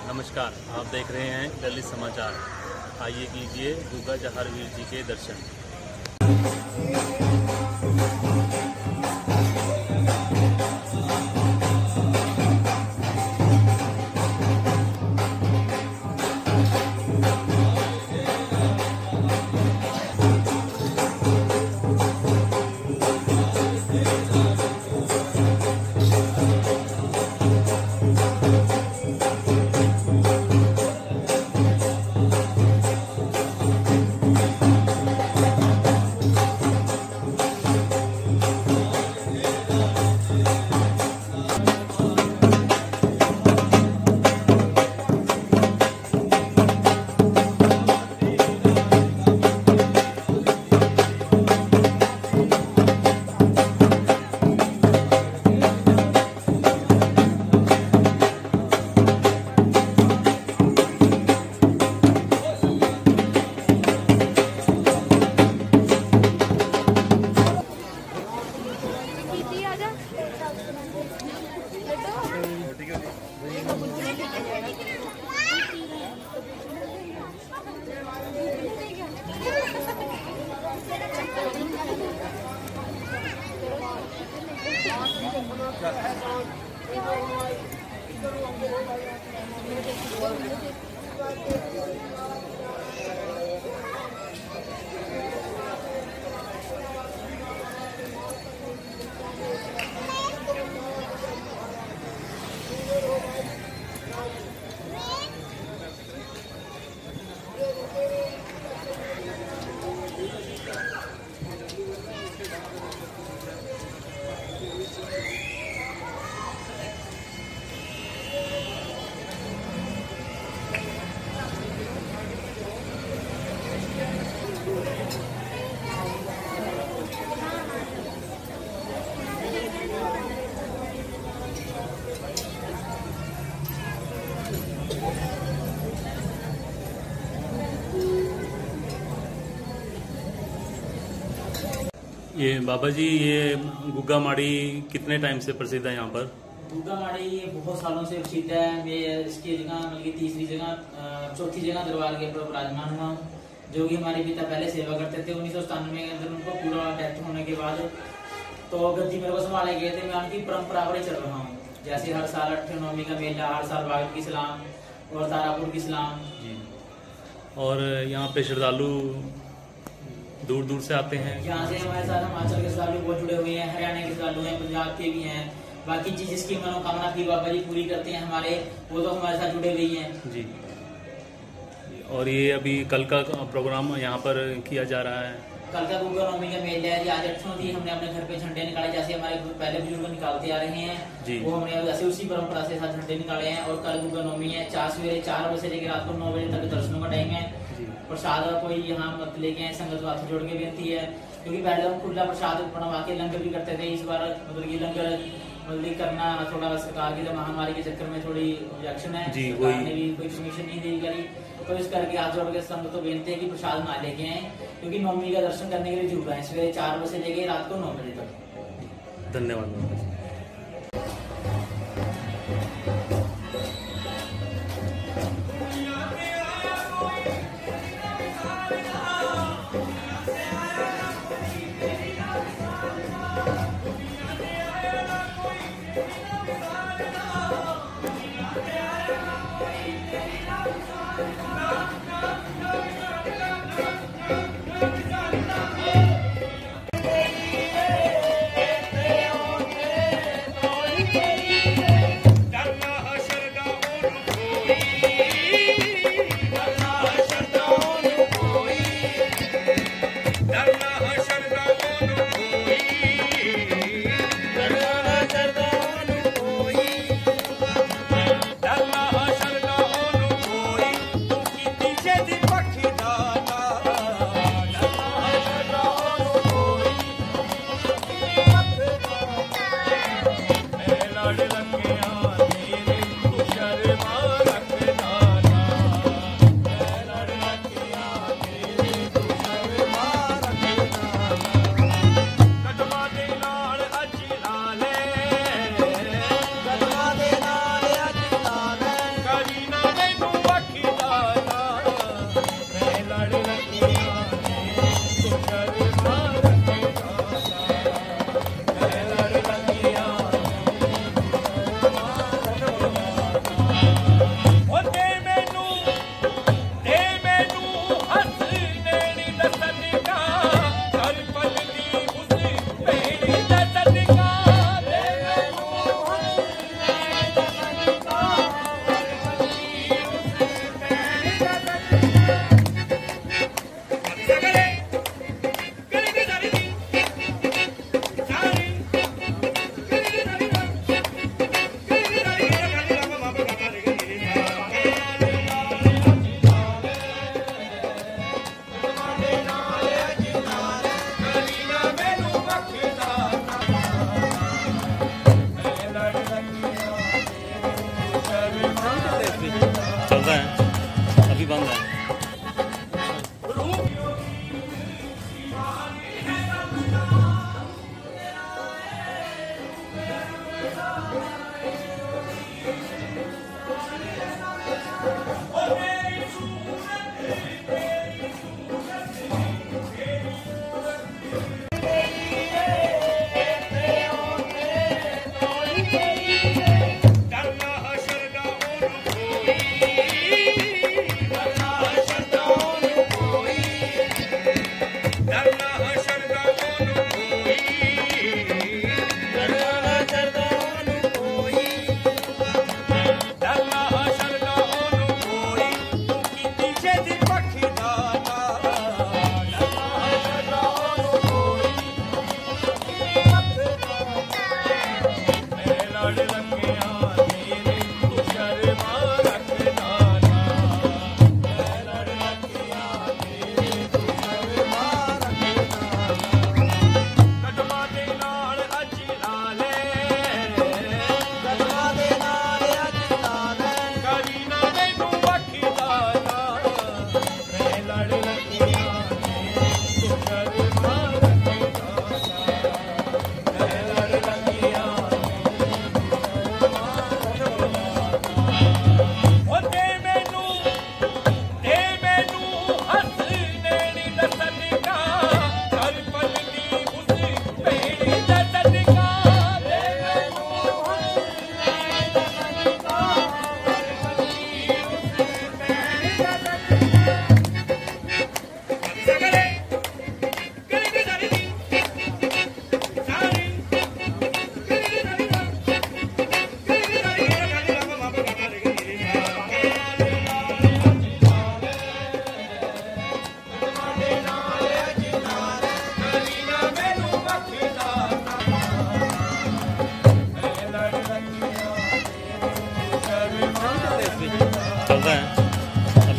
नमस्कार, आप देख रहे हैं ललित समाचार। आइए कीजिए गुग्गा जहारवीर जी के दर्शन। ये बाबा जी, ये गुग्गा माड़ी कितने टाइम से प्रसिद्ध है यहाँ पर? गुग्गा माड़ी ये बहुत सालों से प्रसिद्ध है। मैं इसकी जगह मतलब तीसरी जगह चौथी जगह दरबार के ऊपर विराजमान हुआ, जो कि हमारे पिता पहले सेवा करते थे। 1997 के अंदर उनको पूरा डेथ होने के बाद तो गद्दी मेरे को संभाले गए थे। मैं उनकी परंपरा पर ही चल रहा हूँ। जैसे हर साल 8 नवमी का मेला, हर साल बागड़ की सलाम और तारापुर की सलाम जी। और यहाँ पे श्रद्धालु दूर दूर से आते हैं। यहाँ से हमारे साथ हिमाचल के श्रद्धालु बहुत जुड़े हुए हैं, हरियाणा के श्रद्धालु हैं, पंजाब के भी हैं। बाकी जिसकी मनोकामना पीर बाबा जी पूरी करते हैं हमारे, वो तो हमारे साथ जुड़े हुए हैं जी। और ये अभी कल का प्रोग्राम यहाँ पर किया जा रहा है। कल का गुग्गा नवमी का मेला है जी। आज 8 थी, हमने अपने घर पे झंडे निकाले जैसे हमारे पहले बुजुर्ग निकालते आ रहे हैं जी। वो हमने जैसे उसी परंपरा से साथ झंडे निकाले हैं। और कल गुग्गा नवमी है। सवेरे 4 बजे से लेकर रात को 9 बजे तक दर्शनों का टाइम है। प्रसाद कोई यहाँ मत लेके आए, संगत को हाथ जोड़ के बेनती है, क्योंकि पहले हम खुला प्रसाद बनवा के लंगर भी करते थे। इस बार मतलब ये लंगर मतलब करना थोड़ा सरकार की महामारी के चक्कर में थोड़ी ऑब्जेक्शन है जी। सरकार ने भी कोई परमिशन नहीं दी करी, तो इस करके हाथ जोड़ के संगत को बेनती है कि प्रसाद ना लेके आए, क्योंकि नवमी का दर्शन करने के लिए जुड़ रहे हैं सवेरे 4 बजे से लेके रात को 9 बजे तक। धन्यवाद।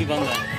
बंद है।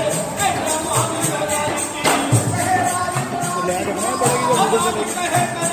ले